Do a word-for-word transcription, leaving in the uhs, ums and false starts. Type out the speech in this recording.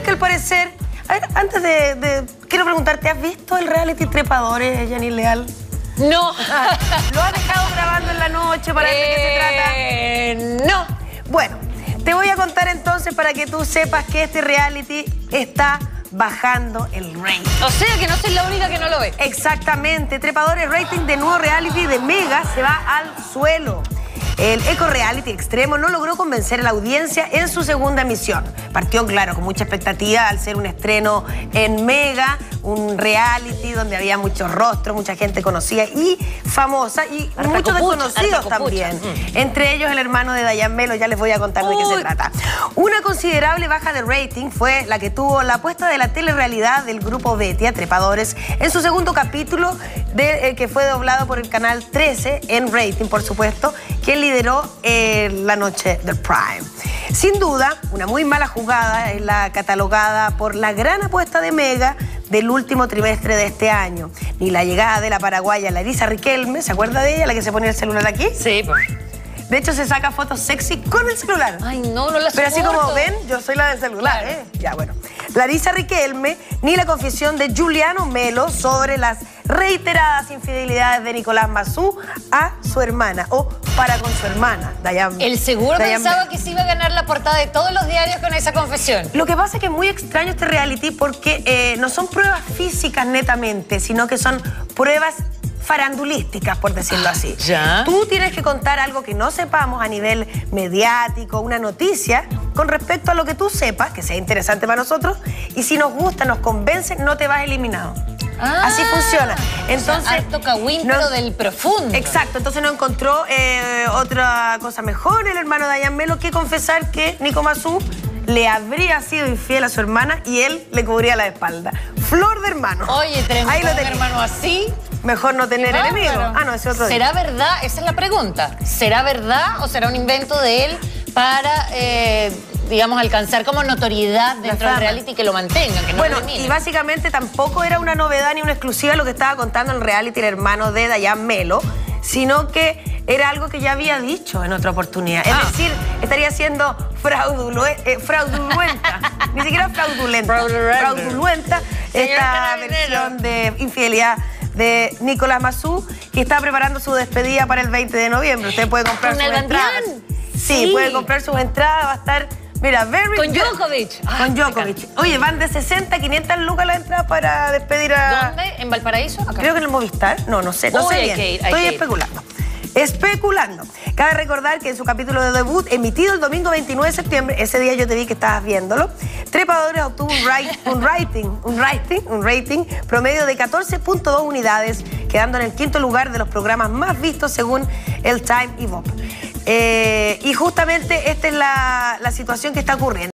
porque al parecer... A ver, antes de, de... Quiero preguntarte, ¿has visto el reality Trepadores, Yanil Leal? No. ¿Lo has dejado grabando en la noche para ver eh, de qué se trata? No. Bueno, te voy a contar entonces para que tú sepas que este reality está bajando el rating. O sea que no soy la única que no lo ve. Exactamente. Trepadores, rating de nuevo reality de Mega se va al suelo. El eco-reality extremo no logró convencer a la audiencia en su segunda emisión. Partió, claro, con mucha expectativa al ser un estreno en Mega, un reality donde había muchos rostros, mucha gente conocida y famosa y harta muchos copucha, desconocidos también. Mm. Entre ellos el hermano de Dayan Melo, ya les voy a contar Uy. de qué se trata. Una considerable baja de rating fue la que tuvo la apuesta de la telerrealidad del grupo Betia, Trepadores, en su segundo capítulo, de, eh, que fue doblado por el canal trece en rating, por supuesto, que lideró eh, la noche del Prime. Sin duda, una muy mala jugada es la catalogada por la gran apuesta de Mega del último trimestre de este año. Ni la llegada de la paraguaya Larisa Riquelme, ¿se acuerda de ella, la que se ponía el celular aquí? Sí, pues. De hecho, se saca fotos sexy con el celular. Ay, no, no la Pero así soporto. como ven, yo soy la del celular, Claro. ¿eh? Ya, bueno. Larisa Riquelme, ni la confesión de Giuliano Melo sobre las reiteradas infidelidades de Nicolás Mazú a su hermana, o para con su hermana, Dayan. El seguro Dayan pensaba Melo. que se iba a ganar la portada de todos los diarios con esa confesión. Lo que pasa es que es muy extraño este reality porque eh, no son pruebas físicas netamente, sino que son pruebas farandulísticas, por decirlo así. ¿Ya? Tú tienes que contar algo que no sepamos a nivel mediático, una noticia, con respecto a lo que tú sepas, que sea interesante para nosotros, y si nos gusta, nos convence, no te vas eliminado. Ah, Así funciona. Entonces, o sea, harto cagüín, no, pero del profundo. Exacto, entonces no encontró eh, otra cosa mejor el hermano de Dayan Melo que confesar que Nico Mazú le habría sido infiel a su hermana y él le cubría la espalda. Flor de hermano. Oye, tenemos Ahí lo un tenés. hermano así. Mejor no tener Qué enemigo. bárbaro. Ah, no, ese otro. ¿Será verdad? Esa es la pregunta. ¿Será verdad o será un invento de él para, eh, digamos, alcanzar como notoriedad dentro del reality que lo mantenga, que no Bueno, lo elimine? y básicamente tampoco era una novedad ni una exclusiva lo que estaba contando el reality el hermano de Dayan Melo, sino que era algo que ya había dicho en otra oportunidad. Ah. Es decir, estaría siendo fraudulue- eh, fraudulenta, ni siquiera fraudulenta, Fraudulenta. fraudulenta Señor esta Carabinero. versión de infidelidad de Nicolás Mazú, que está preparando su despedida para el veinte de noviembre. Usted puede comprar ¿Con sus el entradas. Bandián? Sí, Sí. puede comprar sus entradas, va a estar, mira, very Con good. Djokovic. Ah, Con me Djokovic. Oye, van de sesenta a quinientas lucas las entradas para despedir a... ¿Dónde? ¿En Valparaíso? Acá. Creo que en el Movistar. No, no sé, no Uy, sé hay bien. que ir, hay Estoy que ir. especulando. Especulando. Cabe recordar que en su capítulo de debut, emitido el domingo veintinueve de septiembre, ese día yo te vi que estabas viéndolo, Trepadores obtuvo un, ri- un rating, un rating, un rating promedio de catorce punto dos unidades, quedando en el quinto lugar de los programas más vistos según el Time y Vogue. Eh, y justamente esta es la, la situación que está ocurriendo.